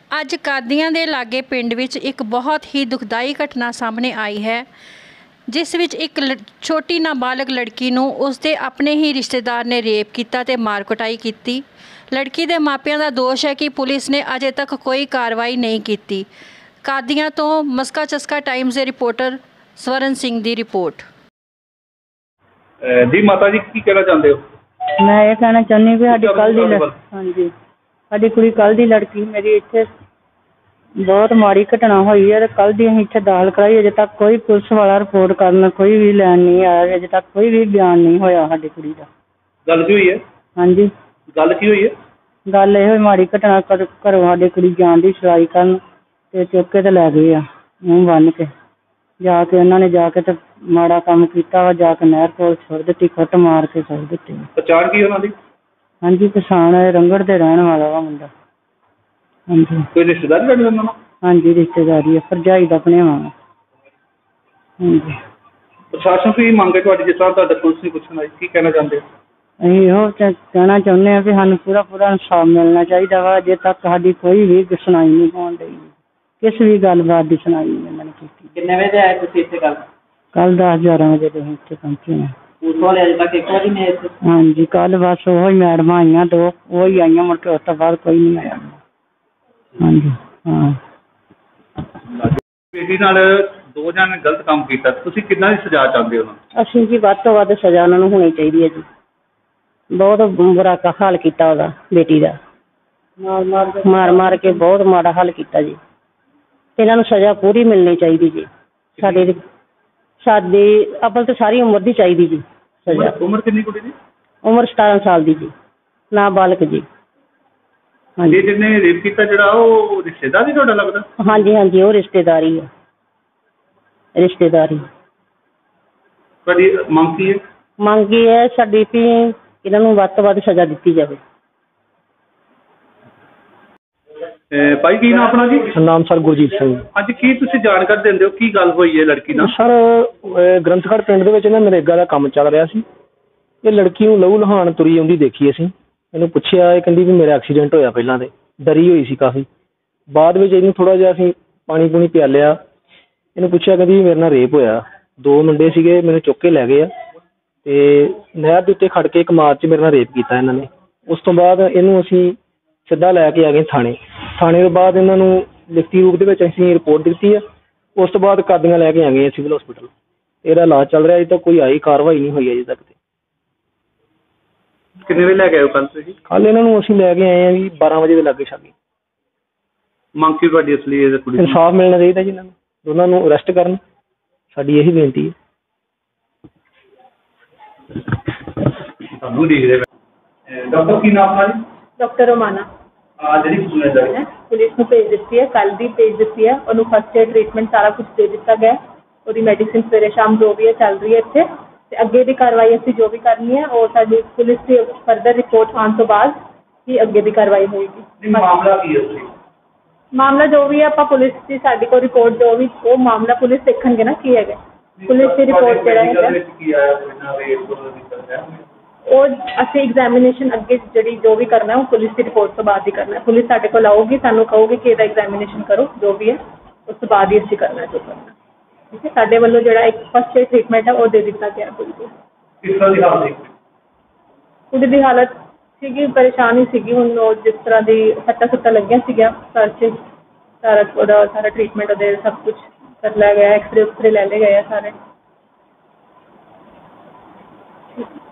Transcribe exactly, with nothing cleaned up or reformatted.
ਅੱਜ ਕਾਦੀਆਂ ਦੇ ਲਾਗੇ ਪਿੰਡ ਵਿੱਚ ਇੱਕ ਬਹੁਤ ਹੀ ਦੁਖਦਾਈ ਘਟਨਾ ਸਾਹਮਣੇ ਆਈ ਹੈ, ਜਿਸ ਵਿੱਚ ਇੱਕ ਛੋਟੀ ਨਾਬਾਲਗ ਲੜਕੀ ਨੂੰ ਉਸਦੇ ਆਪਣੇ ਹੀ ਰਿਸ਼ਤੇਦਾਰ ਨੇ ਰੇਪ ਕੀਤਾ ਤੇ ਮਾਰ ਕੁਟਾਈ ਕੀਤੀ। ਲੜਕੀ ਦੇ ਮਾਪਿਆਂ ਦਾ ਦੋਸ਼ ਹੈ ਕਿ ਪੁਲਿਸ ਨੇ ਅਜੇ ਤੱਕ ਕੋਈ ਕਾਰਵਾਈ ਨਹੀਂ ਕੀਤੀ। ਕਾਦੀਆਂ ਤੋਂ ਮਸਕਾ ਚਸਕਾ ਟਾਈਮਜ਼ ਦੇ ਰਿਪੋਰਟਰ ਸਵਰਨ ਸਿੰਘ ਦੀ ਰਿਪੋर्ट। जी माता जी की कहना चाहते हो? मैं ये कहना चाहनी भी साडी कल दी हाँ जी साडी कुड़ी कल दी लड़की मेरी इत्थे बहुत माड़ी घटना हुई है। कल दी असीं इत्थे दाखल कराई, अजे तक कोई पुलिस वाला रिपोर्ट करन कोई भी लैन नहीं आया, अजे तक कोई भी बयान नहीं होया साडी कुड़ी दा। गल की हुई है? हाँ जी गल की हुई है? गल ये माड़ी घटना घरों साडी कुड़ी जान दी सलाई करन ते चुक के ते लै गए आ मूंह बन के, जाके उन्होंने जाके तो माड़ा काम किया वा, जाके नहर कोल सुट दी, कुट मार के सुट दी। पहचान की उन्हां दी? हाँ जी पछाण है, रंगड़ दे रहने वाला वा मुंडा। हाँ जी कोई रिश्तेदारी लड़ी उन्हां नाल? हाँ जी रिश्तेदारी है, भरजाई दा भणेवा। हाँ जी प्रशासन की मंग है तुहाडी, जिस तरह तुहाडा पुलिस ने पुछण आई, की कहना चाहते हो? असीं इहो कहना चाहुंदे हां भी सानूं पूरा पूरा इंसाफ मिलना चाहिए वा। अजे तक साडी कोई भी सुनाई नहीं होण डई, किस भी गलबात की सुनाई नहीं उन्होंने की। कितने बजे आए तुसीं इत्थे कल? कल दस ग्यारह बजे तो इत्थे पहुंचे हैं। पुलिस वाले अजे तक एक बारी नहीं आए? हाँ जी कल बस वही मैडम आईयां दो, वही आईयां, मुड़ के उस तो बाद कोई नहीं आया। हाँ जी हाँ बेटी नाल दो जन गलत काम कीता, तुसीं किन्ना दी सज़ा चाहते हो? असीं जी वध तों वध सज़ा उन्हां नूं होनी चाहिए है जी। बहुत बुरा हाल कीता ओहदा बेटी दा, मार मार के मार मार के बहुत माड़ा हाल कीता जी। इन्हां नूं सज़ा पूरी मिलनी चाहिए जी। साडी साडी अव्वल तो सारी उम्र दी चाहिए जी सज़ा। उम्र कितनी कुड़ी दी? उम्र सतारह साल दी जी, नाबालग जी। हाँ जी जिन्हें रेप किया जिहड़ा वो रिश्तेदार ही तुहाडा लगदा? हाँ जी हाँ जी वो रिश्तेदारी है, रिश्तेदारी। तुहाडी मंग की है? मंग की है साडी भी इन्हां नूं वध तों वध सज़ा दित्ती जावे। भाई की नाम अपना जी? नाम सर गुरजीत सिंह। अज की तुसीं जानकारी दिंदे हो, की गल होई है लड़की नाल? सर ग्रंथगढ़ पिंड दे विच ना नरेगा दा काम चल रहा सी। ये लड़की नूं लहू लहान तुरी आउंदी देखी असीं, इहनूं पुछिआ, ये कहंदी भी मेरा एक्सीडेंट होया पहलां ते, डरी होई सी काफ़ी। बाद विच इहनूं थोड़ा जिहा असीं पानी पूनी पिआलिआ, इहनूं पुछिआ, कहंदी मेरे नाल रेप होया, दो मुंडे सीगे मैनूं चुक के लै गए आ ते नहर दे उत्ते खड़ के एक मार्च मेरे नाल रेप कीता इन्हां ने। उस तो बाद इहनूं असीं सीधा लैके आ गए थाणे। थाणे के बाद इन्हों लिखती रूप के असीं रिपोर्ट दी है। उस तो बाद कादियां लैके आ गए सिविल हॉस्पिटल, इसका इलाज चल रहा। अजे तक कोई आई कार्रवाई नहीं हुई अजे तक। कितने बजे लैके आए कल तुसीं? कल इन्हों असीं लैके आए हैं भी बारह बजे के लागे शागे। मंग की तुहाडी असली इंसाफ मिलना चाहिए जी, इन्होंने दोनों नूं अरेस्ट करन, साडी यही बेनती है। डॉक्टर की नाम है? डॉक्टर रोमाना। पुलिस को भेज दी है, कल भी भेज दी है, और फस्ट एड ट्रीटमेंट सारा कुछ दे दिता गया। और मेडिसिन सवेरे शाम जो भी है चल रही है इत्थे, ते अगे की कार्रवाई असीं जो भी करनी है और साडी पुलिस की फर्दर रिपोर्ट आने तो बाद ही अगे की कार्रवाई होएगी। मामला की है? मामला जो भी है आपां पुलिस की साडी को रिपोर्ट जो भी वो मामला पुलिस देखणगे ना की है। पुलिस की रिपोर्ट जिहड़ा है और असीं एग्जामिनेशन अगे जिहड़ी जो भी करना है वो पुलिस की रिपोर्ट तो बाद ही करना है। पुलिस साडे कोल आऊगी, सानूं कहोगे कि इहदा एग्जामिनेशन करो जो भी है, उस तो बाद ही असीं करना है जो करना। ठीक है, साडे वल्लों जिहड़ा एक फस्ट एड ट्रीटमेंट है वो दे दिता गया। बिल्कुल किस तरह की हालत है कुड़ी दी? हालत सीगी परेशान ही सीगी। हुण जिस तरह की सट्टा सुट्टा लगियां सीगियां सर च, सारा ओहदा सारा ट्रीटमेंट ओहदे सब कुछ कर लिया गया, एक्सरे उक्सरे ले ले गए सारे।